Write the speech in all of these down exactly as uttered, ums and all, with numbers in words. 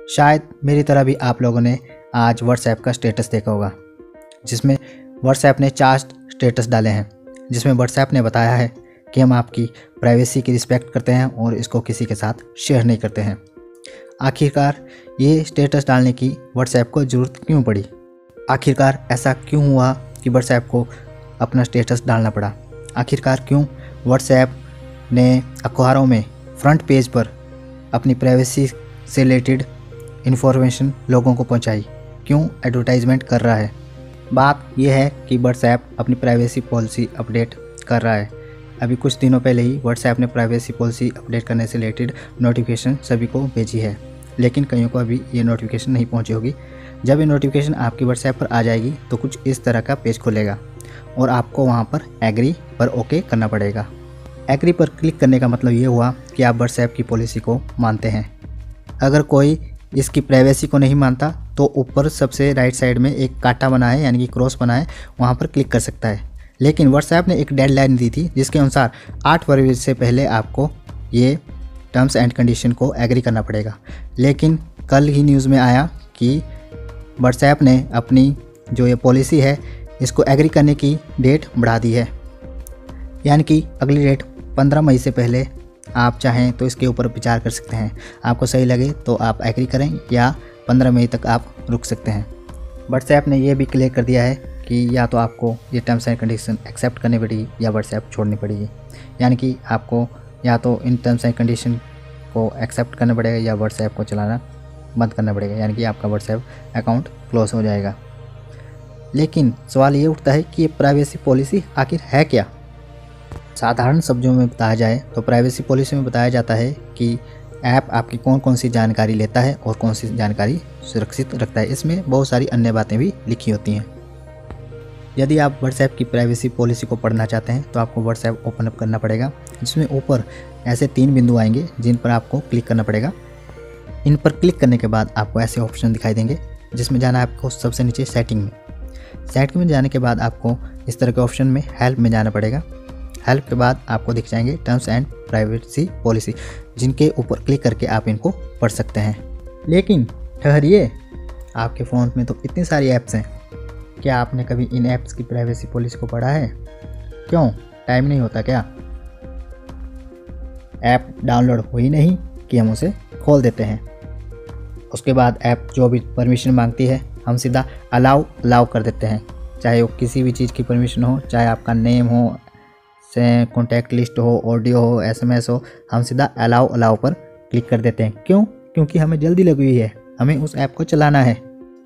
शायद मेरी तरह भी आप लोगों ने आज व्हाट्सएप का स्टेटस देखा होगा, जिसमें व्हाट्सएप ने चार स्टेटस डाले हैं, जिसमें व्हाट्सएप ने बताया है कि हम आपकी प्राइवेसी की रिस्पेक्ट करते हैं और इसको किसी के साथ शेयर नहीं करते हैं। आखिरकार ये स्टेटस डालने की व्हाट्सएप को ज़रूरत क्यों पड़ी? आखिरकार ऐसा क्यों हुआ कि व्हाट्सएप को अपना स्टेटस डालना पड़ा? आखिरकार क्यों व्हाट्सएप ने अखबारों में फ्रंट पेज पर अपनी प्राइवेसी से रिलेटेड इन्फॉर्मेशन लोगों को पहुंचाई? क्यों एडवर्टाइजमेंट कर रहा है? बात यह है कि व्हाट्सएप अपनी प्राइवेसी पॉलिसी अपडेट कर रहा है। अभी कुछ दिनों पहले ही व्हाट्सएप ने प्राइवेसी पॉलिसी अपडेट करने से रिलेटेड नोटिफिकेशन सभी को भेजी है, लेकिन कईयों को अभी ये नोटिफिकेशन नहीं पहुंची होगी। जब ये नोटिफिकेशन आपकी व्हाट्सएप पर आ जाएगी तो कुछ इस तरह का पेज खुलेगा और आपको वहां पर एग्री पर ओके करना पड़ेगा। एग्री पर क्लिक करने का मतलब ये हुआ कि आप व्हाट्सएप की पॉलिसी को मानते हैं। अगर कोई इसकी प्राइवेसी को नहीं मानता तो ऊपर सबसे राइट साइड में एक कांटा बना है, यानी कि क्रॉस बना है, वहाँ पर क्लिक कर सकता है। लेकिन व्हाट्सएप ने एक डेडलाइन दी थी जिसके अनुसार आठ फरवरी से पहले आपको ये टर्म्स एंड कंडीशन को एग्री करना पड़ेगा। लेकिन कल ही न्यूज़ में आया कि व्हाट्सएप ने अपनी जो ये पॉलिसी है इसको एग्री करने की डेट बढ़ा दी है, यानी कि अगली डेट पंद्रह मई से पहले आप चाहें तो इसके ऊपर विचार कर सकते हैं। आपको सही लगे तो आप एग्री करें या पंद्रह मई तक आप रुक सकते हैं। व्हाट्सएप ने यह भी क्लियर कर दिया है कि या तो आपको ये टर्म्स एंड कंडीशन एक्सेप्ट करनी पड़ेगी या व्हाट्सएप छोड़नी पड़ेगी, यानी कि आपको या तो इन टर्म्स एंड कंडीशन को एक्सेप्ट करना पड़ेगा या व्हाट्सएप को चलाना बंद करना पड़ेगा, यानी कि आपका व्हाट्सएप अकाउंट क्लोज हो जाएगा। लेकिन सवाल ये उठता है कि ये प्राइवेसी पॉलिसी आखिर है क्या? साधारण शब्दों में बताया जाए तो प्राइवेसी पॉलिसी में बताया जाता है कि ऐप आपकी कौन कौन सी जानकारी लेता है और कौन सी जानकारी सुरक्षित रखता है। इसमें बहुत सारी अन्य बातें भी लिखी होती हैं। यदि आप व्हाट्सएप की प्राइवेसी पॉलिसी को पढ़ना चाहते हैं तो आपको व्हाट्सएप ओपन अप करना पड़ेगा, जिसमें ऊपर ऐसे तीन बिंदु आएंगे जिन पर आपको क्लिक करना पड़ेगा। इन पर क्लिक करने के बाद आपको ऐसे ऑप्शन दिखाई देंगे, जिसमें जाना है आपको सबसे नीचे सेटिंग में। सेटिंग में जाने के बाद आपको इस तरह के ऑप्शन में हेल्प में जाना पड़ेगा। हेल्प के बाद आपको दिख जाएंगे टर्म्स एंड प्राइवेसी पॉलिसी, जिनके ऊपर क्लिक करके आप इनको पढ़ सकते हैं। लेकिन ठहरिए, आपके फ़ोन में तो इतनी सारी ऐप्स हैं, क्या आपने कभी इन ऐप्स की प्राइवेसी पॉलिसी को पढ़ा है? क्यों, टाइम नहीं होता क्या? ऐप डाउनलोड हुई नहीं कि हम उसे खोल देते हैं। उसके बाद ऐप जो भी परमिशन मांगती है हम सीधा अलाउ अलाउ कर देते हैं, चाहे वो किसी भी चीज़ की परमिशन हो, चाहे आपका नेम हो, से कॉन्टैक्ट लिस्ट हो, ऑडियो हो, एसएमएस हो, हम सीधा अलाउ अलाउ पर क्लिक कर देते हैं। क्यों? क्योंकि हमें जल्दी लगी हुई है, हमें उस ऐप को चलाना है।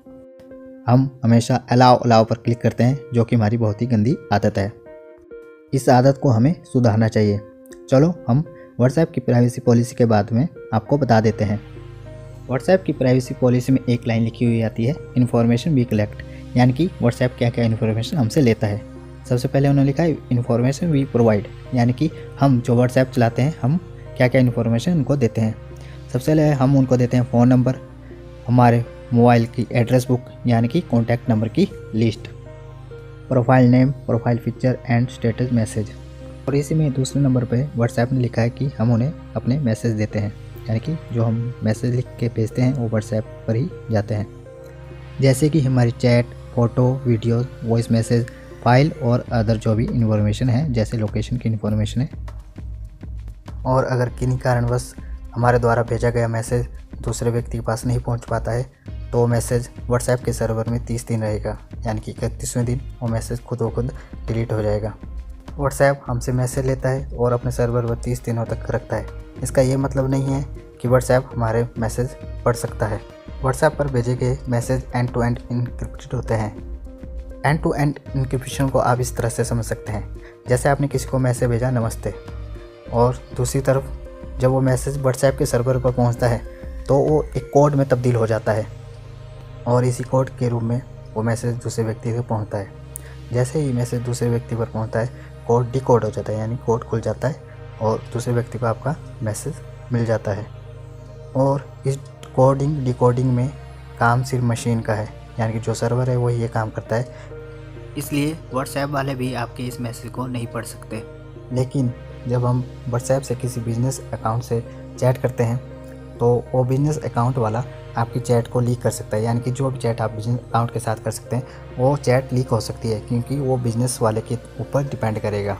हम हमेशा अलाउ अलाउ पर क्लिक करते हैं, जो कि हमारी बहुत ही गंदी आदत है। इस आदत को हमें सुधारना चाहिए। चलो हम व्हाट्सएप की प्राइवेसी पॉलिसी के बाद में आपको बता देते हैं। व्हाट्सएप की प्राइवेसी पॉलिसी में एक लाइन लिखी हुई आती है, इन्फॉर्मेशन वी कलेक्ट, यानी कि व्हाट्सएप क्या क्या इन्फॉर्मेशन हमसे लेता है। सबसे पहले उन्होंने लिखा है इन्फॉर्मेशन वी प्रोवाइड, यानी कि हम जो व्हाट्सएप चलाते हैं हम क्या क्या इन्फॉर्मेशन उनको देते हैं। सबसे पहले हम उनको देते हैं फ़ोन नंबर, हमारे मोबाइल की एड्रेस बुक यानी कि कॉन्टैक्ट नंबर की list, profile name, profile picture and status message. और इसी में दूसरे नंबर पे व्हाट्सएप ने लिखा है कि हम उन्हें अपने मैसेज देते हैं, यानी कि जो हम मैसेज लिख के भेजते हैं वो व्हाट्सएप पर ही जाते हैं, जैसे कि हमारी chat, photo, video, voice message, file और अदर जो भी इन्फॉर्मेशन है, जैसे लोकेशन की इन्फॉर्मेशन है। और अगर किन्हीं कारणवश हमारे द्वारा भेजा गया मैसेज दूसरे व्यक्ति के पास नहीं पहुंच पाता है तो वो मैसेज व्हाट्सएप के सर्वर में तीस दिन रहेगा, यानी कि इकतीसवें दिन वो मैसेज खुद ब खुद डिलीट हो जाएगा। व्हाट्सएप हमसे मैसेज लेता है और अपने सर्वर पर तीस दिनों तक रखता है। इसका ये मतलब नहीं है कि व्हाट्सएप हमारे मैसेज पढ़ सकता है। व्हाट्सएप पर भेजे गए message end to end encrypted होते हैं। एंड टू एंड इनक्रिप्शन को आप इस तरह से समझ सकते हैं, जैसे आपने किसी को मैसेज भेजा नमस्ते, और दूसरी तरफ जब वो मैसेज व्हाट्सएप के सर्वर पर पहुंचता है तो वो एक कोड में तब्दील हो जाता है और इसी कोड के रूप में वो मैसेज दूसरे व्यक्ति तक पहुंचता है। जैसे ही मैसेज दूसरे व्यक्ति पर पहुंचता है कोड डिकोड हो जाता है, यानी कोड खुल जाता है और दूसरे व्यक्ति को आपका मैसेज मिल जाता है। और इस कोडिंग डिकोडिंग में काम सिर्फ मशीन का है, यानी कि जो सर्वर है वही ये काम करता है, इसलिए व्हाट्सएप वाले भी आपके इस मैसेज को नहीं पढ़ सकते। लेकिन जब हम व्हाट्सएप से किसी बिजनेस अकाउंट से चैट करते हैं तो वो बिजनेस अकाउंट वाला आपकी चैट को लीक कर सकता है। यानी कि जो भी चैट आप बिजनेस अकाउंट के साथ कर सकते हैं वो चैट लीक हो सकती है, क्योंकि वो बिज़नेस वाले के ऊपर डिपेंड करेगा।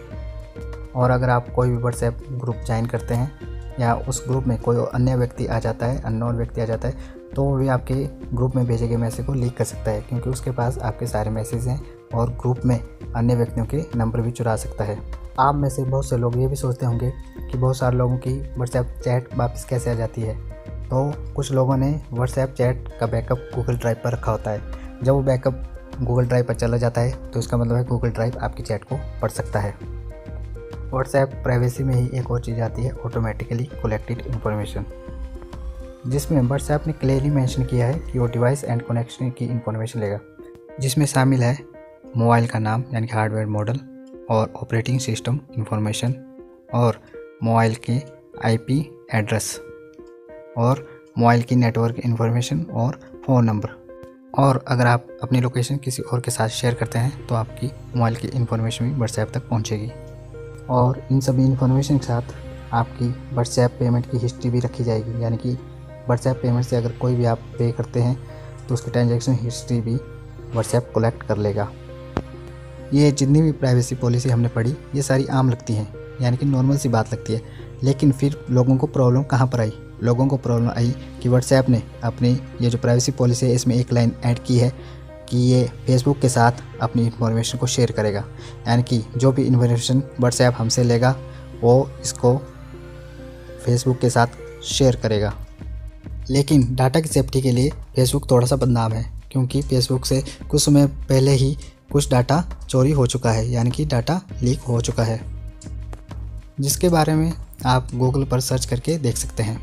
और अगर आप कोई भी व्हाट्सएप ग्रुप ज्वाइन करते हैं या उस ग्रुप में कोई अन्य व्यक्ति आ जाता है, अननोन व्यक्ति आ जाता है, तो वो भी आपके ग्रुप में भेजे गए मैसेज को लीक कर सकता है, क्योंकि उसके पास आपके सारे मैसेज हैं और ग्रुप में अन्य व्यक्तियों के नंबर भी चुरा सकता है। आप में से बहुत से लोग ये भी सोचते होंगे कि बहुत सारे लोगों की व्हाट्सएप चैट वापस कैसे आ जाती है। तो कुछ लोगों ने व्हाट्सएप चैट का बैकअप गूगल ड्राइव पर रखा होता है। जब वो बैकअप गूगल ड्राइव पर चला जाता है तो इसका मतलब है गूगल ड्राइव आपकी चैट को पढ़ सकता है। व्हाट्सएप प्राइवेसी में ही एक और चीज़ आती है, ऑटोमेटिकली कलेक्टेड इन्फॉर्मेशन, जिसमें व्हाट्सएप ने क्लियरली मेंशन किया है कि वो डिवाइस एंड कनेक्शन की इन्फॉर्मेशन लेगा, जिसमें शामिल है मोबाइल का नाम यानी कि हार्डवेयर मॉडल और ऑपरेटिंग सिस्टम इन्फॉर्मेशन और मोबाइल के आईपी एड्रेस और मोबाइल की नेटवर्क इन्फॉर्मेशन और फ़ोन नंबर। और अगर आप अपनी लोकेशन किसी और के साथ शेयर करते हैं तो आपकी मोबाइल की इन्फॉर्मेशन भी व्हाट्सएप तक पहुंचेगी। और इन सभी इन्फॉर्मेशन के साथ आपकी व्हाट्सएप पेमेंट की हिस्ट्री भी रखी जाएगी। यानी कि व्हाट्सएप पेमेंट से अगर कोई भी आप पे करते हैं तो उसकी ट्रांजैक्शन हिस्ट्री भी व्हाट्सएप कलेक्ट कर लेगा। ये जितनी भी प्राइवेसी पॉलिसी हमने पढ़ी ये सारी आम लगती हैं, यानी कि नॉर्मल सी बात लगती है, लेकिन फिर लोगों को प्रॉब्लम कहाँ पर आई? लोगों को प्रॉब्लम आई कि व्हाट्सएप ने अपनी ये जो प्राइवेसी पॉलिसी है इसमें एक लाइन ऐड की है कि ये फेसबुक के साथ अपनी इन्फॉर्मेशन को शेयर करेगा। यानी कि जो भी इन्फॉर्मेशन व्हाट्सएप हमसे लेगा वो इसको फेसबुक के साथ शेयर करेगा। लेकिन डाटा की सेफ्टी के लिए फेसबुक थोड़ा सा बदनाम है, क्योंकि फेसबुक से कुछ समय पहले ही कुछ डाटा चोरी हो चुका है, यानी कि डाटा लीक हो चुका है, जिसके बारे में आप गूगल पर सर्च करके देख सकते हैं।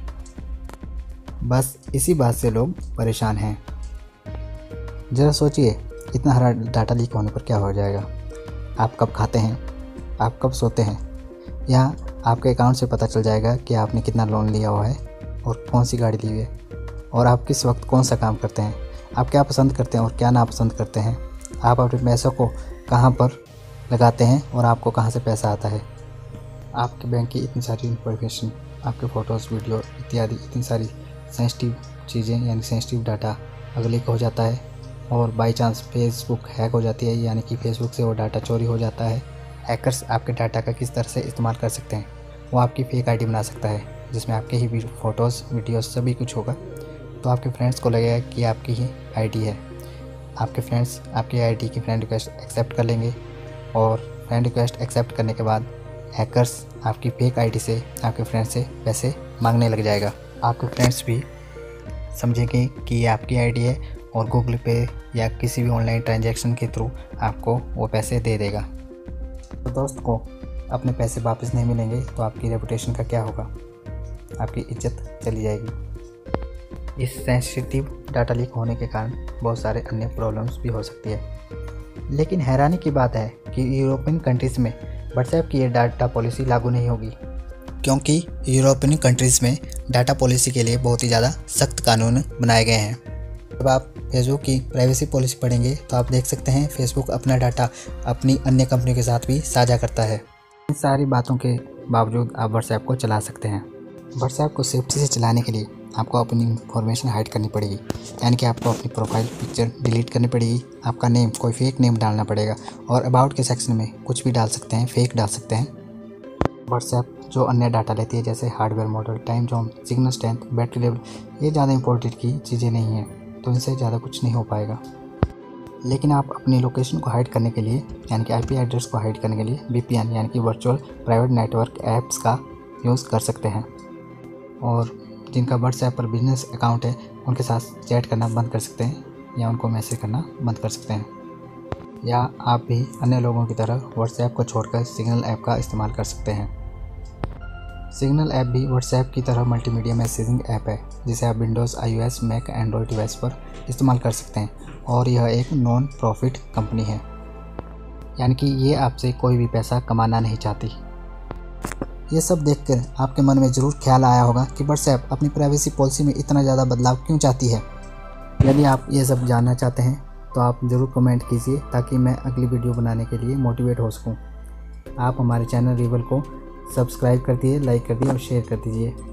बस इसी बात से लोग परेशान हैं। ज़रा सोचिए, इतना सारा डाटा लीक होने पर क्या हो जाएगा? आप कब खाते हैं, आप कब सोते हैं, या आपके अकाउंट से पता चल जाएगा कि आपने कितना लोन लिया हुआ है और कौन सी गाड़ी ली हुई है, और आप किस वक्त कौन सा काम करते हैं, आप क्या पसंद करते हैं और क्या नापसंद करते हैं, आप अपने पैसों को कहाँ पर लगाते हैं और आपको कहाँ से पैसा आता है। आपके बैंक की इतनी सारी इन्फॉर्मेशन, आपके फ़ोटोज़, वीडियो इत्यादि इतनी सारी सेंसिटिव चीज़ें यानी सेंसिटिव डाटा अगर लीक हो जाता है और बाई चांस फेसबुक हैक हो जाती है, यानी कि फेसबुक से वो डाटा चोरी हो जाता है, हैकर्स आपके डाटा का किस तरह से इस्तेमाल कर सकते हैं। वो आपकी फ़ेक आईडी बना सकता है जिसमें आपके ही फ़ोटोज़, वीडियोज़ सभी कुछ होगा। तो आपके फ्रेंड्स को लगेगा कि आपकी ही आईडी है। आपके फ्रेंड्स आपकी आईडी की फ्रेंड रिक्वेस्ट एक्सेप्ट कर लेंगे और फ्रेंड रिक्वेस्ट एक्सेप्ट करने के बाद हैकर्स आपकी फेक आईडी से आपके फ्रेंड्स से पैसे मांगने लग जाएगा। आपके फ्रेंड्स भी समझेंगे कि ये आपकी आईडी है और गूगल पे या किसी भी ऑनलाइन ट्रांजैक्शन के थ्रू आपको वो पैसे दे देगा। तो दोस्त को अपने पैसे वापस नहीं मिलेंगे तो आपकी रेपुटेशन का क्या होगा? आपकी इज्जत चली जाएगी। इस सेंसिटिव डाटा लीक होने के कारण बहुत सारे अन्य प्रॉब्लम्स भी हो सकती है। लेकिन हैरानी की बात है कि यूरोपियन कंट्रीज़ में व्हाट्सएप की ये डाटा पॉलिसी लागू नहीं होगी, क्योंकि यूरोपियन कंट्रीज़ में डाटा पॉलिसी के लिए बहुत ही ज़्यादा सख्त कानून बनाए गए हैं। जब आप फेसबुक की प्राइवेसी पॉलिसी पढ़ेंगे तो आप देख सकते हैं फेसबुक अपना डाटा अपनी अन्य कंपनियों के साथ भी साझा करता है। इन सारी बातों के बावजूद आप व्हाट्सएप को चला सकते हैं। व्हाट्सएप को सेफ्टी से चलाने के लिए आपको अपनी इन्फॉर्मेशन हाइड करनी पड़ेगी, यानी कि आपको अपनी प्रोफाइल पिक्चर डिलीट करनी पड़ेगी, आपका नेम कोई फेक नेम डालना पड़ेगा और अबाउट के सेक्शन में कुछ भी डाल सकते हैं, फेक डाल सकते हैं। व्हाट्सएप जो अन्य डाटा लेती है जैसे hardware model, time zone, signal strength, battery level, ये ज़्यादा इंपॉर्टेंट की चीज़ें नहीं हैं, तो इनसे ज़्यादा कुछ नहीं हो पाएगा। लेकिन आप अपनी लोकेशन को हाइड करने के लिए यानी कि आईपी एड्रेस को हाइड करने के लिए वीपीएन यानी कि वर्चुअल प्राइवेट नेटवर्क ऐप्स का यूज़ कर सकते हैं। और जिनका व्हाट्सएप पर बिजनेस अकाउंट है उनके साथ चैट करना बंद कर सकते हैं या उनको मैसेज करना बंद कर सकते हैं। या आप भी अन्य लोगों की तरह व्हाट्सएप को छोड़कर सिग्नल ऐप का इस्तेमाल कर सकते हैं। सिग्नल ऐप भी व्हाट्सएप की तरह मल्टीमीडिया मैसेजिंग ऐप है जिसे आप Windows, iOS, Mac, Android device पर इस्तेमाल कर सकते हैं और यह एक नॉन प्रॉफिट कंपनी है, यानी कि ये आपसे कोई भी पैसा कमाना नहीं चाहती। ये सब देखकर आपके मन में ज़रूर ख्याल आया होगा कि व्हाट्सएप अपनी प्राइवेसी पॉलिसी में इतना ज़्यादा बदलाव क्यों चाहती है। यदि आप ये सब जानना चाहते हैं तो आप ज़रूर कमेंट कीजिए ताकि मैं अगली वीडियो बनाने के लिए मोटिवेट हो सकूं। आप हमारे चैनल रिबल को सब्सक्राइब कर दिए, लाइक कर दिए और शेयर कर दीजिए।